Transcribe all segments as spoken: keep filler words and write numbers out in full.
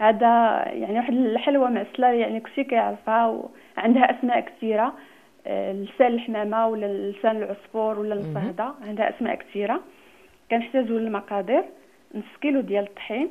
هذا يعني واحد الحلوى معسله يعني كلشي كيعرفها وعندها اسماء كثيره. لسان الحمامه ولا لسان العصفور ولا الصهده، عندها اسماء كثيره. كنحتاجوا للمقادير نص كيلو ديال الطحين،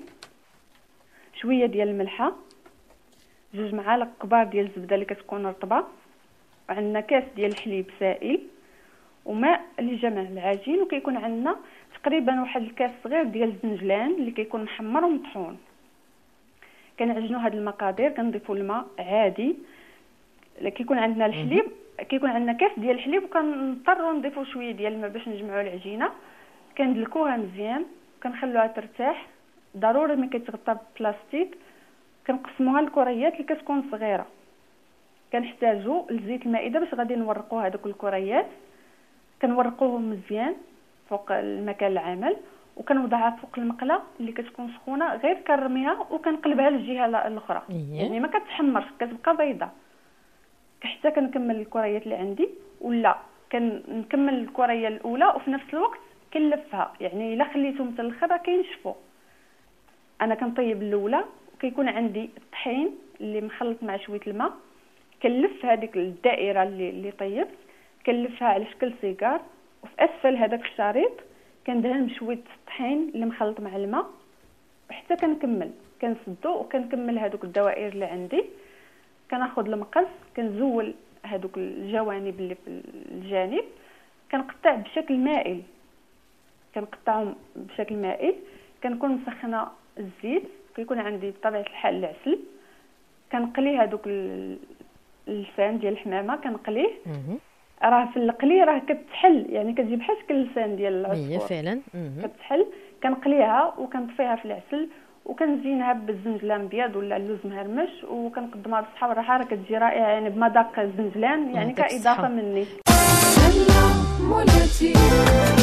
شويه ديال الملحه، جوج معالق كبار ديال الزبده اللي كتكون رطبه، وعندنا كاس ديال الحليب سائل وماء لجمع العجين، وكيكون عندنا تقريبا واحد الكاس صغير ديال الزنجلان اللي كيكون محمر ومطحون. كنعجنوا هاد المقادير، كنضيفوا الماء عادي. كيكون عندنا الحليب، كيكون عندنا كاس ديال الحليب وكنضطروا نضيفوا شويه ديال الماء باش نجمعوا العجينه. كندلكوها مزيان، كنخلوها ترتاح، ضروري ما كيتغطى ببلاستيك. كنقسموها لكريات اللي كتكون صغيره. كنحتاجوا لزيت المائده باش غادي نورقوا هذوك الكريات. كنورقوهم مزيان فوق المكان العمل، وكنوضعها فوق المقله اللي كتكون سخونه، غير كنرميها وكنقلبها للجهه الاخرى. يعني ما كتحمرش، كتبقى بيضه حتى كنكمل الكريات اللي عندي. ولا كنكمل الكريه الاولى وفي نفس الوقت كنلفها، يعني الا خليتهم حتى الاخر كينشفوا. انا كنطيب الاولى وكيكون عندي الطحين اللي مخلط مع شويه الماء. كنلف هذيك الدائره اللي اللي طيبت، كنلفها على شكل سيجار، وفي اسفل هذاك الشريط كندهن بشويه الطحين اللي مخلط مع الماء حتى كنكمل. كنسدو وكنكمل هذوك الدوائر اللي عندي. كناخذ المقص، كنزول هذوك الجوانب اللي في الجانب، كنقطع بشكل مائل، كنقطعهم بشكل مائل. كنكون مسخنه الزيت، كيكون عندي بطبيعه الحال العسل. كنقلي هذوك اللسان ديال الحمامه، كنقليه. راه في القلي راه كتحل، يعني كتجي بحال شكل اللسان ديال العصفور. هي فعلا كتحل. كنقليها وكنطفيها في العسل، وكنزينها بالزنجلان ابيض ولا اللوز مهرمش، وكنقدمها بالصحه والراحه. راه كتجي رائعه يعني بمذاق الزنجلان، يعني كاضافه مني.